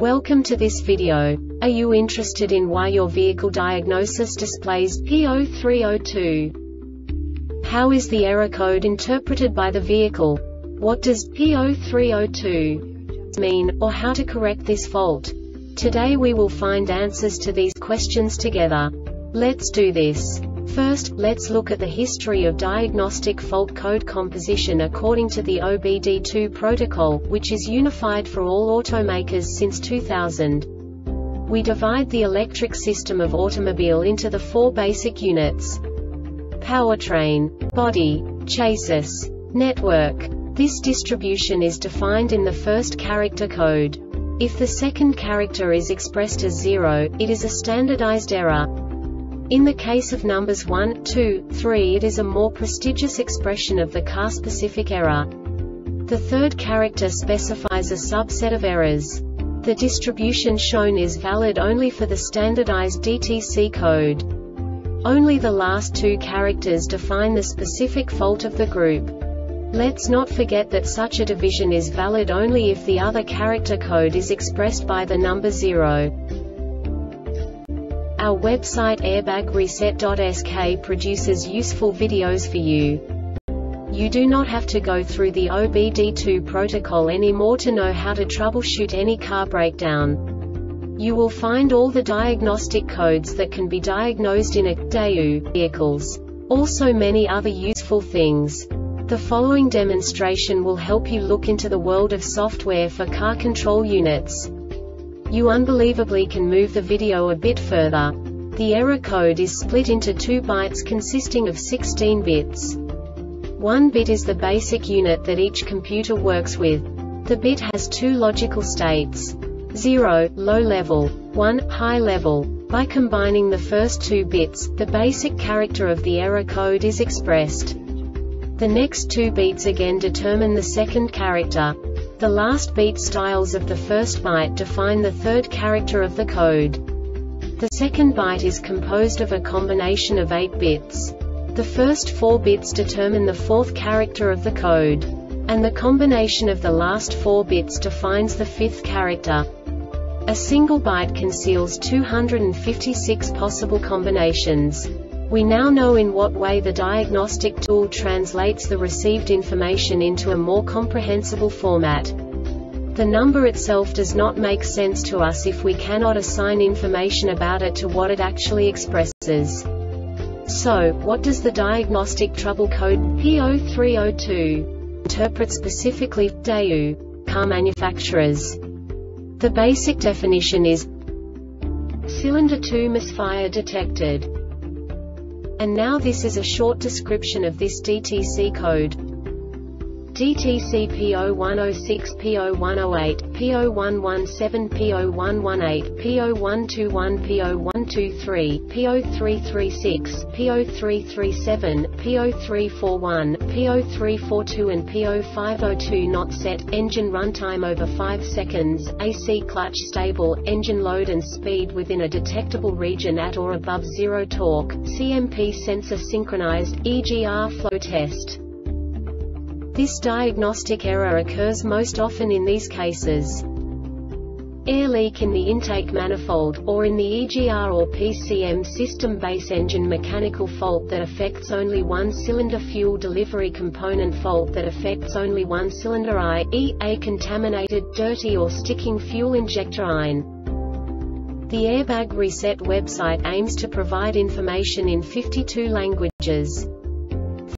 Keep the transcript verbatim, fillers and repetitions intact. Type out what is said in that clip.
Welcome to this video. Are you interested in why your vehicle diagnosis displays P zero three zero two? How is the error code interpreted by the vehicle? What does P zero three zero two mean, or how to correct this fault? Today we will find answers to these questions together. Let's do this. First, let's look at the history of diagnostic fault code composition according to the O B D two protocol, which is unified for all automakers since two thousand. We divide the electric system of automobile into the four basic units: powertrain, body, chassis, network. This distribution is defined in the first character code. If the second character is expressed as zero, it is a standardized error. In the case of numbers one, two, three, it is a more prestigious expression of the car-specific error. The third character specifies a subset of errors. The distribution shown is valid only for the standardized D T C code. Only the last two characters define the specific fault of the group. Let's not forget that such a division is valid only if the other character code is expressed by the number zero. Our website airbag reset dot S K produces useful videos for you. You do not have to go through the O B D two protocol anymore to know how to troubleshoot any car breakdown. You will find all the diagnostic codes that can be diagnosed in a D A U vehicles. Also many other useful things. The following demonstration will help you look into the world of software for car control units. You unbelievably can move the video a bit further. The error code is split into two bytes consisting of sixteen bits. One bit is the basic unit that each computer works with. The bit has two logical states: zero, low level, one, high level. By combining the first two bits, the basic character of the error code is expressed. The next two beats again determine the second character. The last beat styles of the first byte define the third character of the code. The second byte is composed of a combination of eight bits. The first four bits determine the fourth character of the code. And the combination of the last four bits defines the fifth character. A single byte conceals two hundred fifty-six possible combinations. We now know in what way the diagnostic tool translates the received information into a more comprehensible format. The number itself does not make sense to us if we cannot assign information about it to what it actually expresses. So, what does the diagnostic trouble code P zero three zero two interpret specifically for D A U car manufacturers? The basic definition is cylinder two misfire detected. And now this is a short description of this D T C code. D T C P zero one zero six, P zero one zero eight, P zero one one seven, P zero one one eight, P zero one two one, P zero one two three, P zero three three six, P zero three three seven, P zero three four one, P zero three four two and P zero five zero two. Not set, engine runtime over five seconds, A C clutch stable, engine load and speed within a detectable region at or above zero torque, C M P sensor synchronized, E G R flow test. This diagnostic error occurs most often in these cases: air leak in the intake manifold, or in the E G R or P C M system base engine mechanical fault that affects only one cylinder, fuel delivery component fault that affects only one cylinder, that is, a contaminated, dirty or sticking fuel injector iron. The Airbag Reset website aims to provide information in fifty-two languages.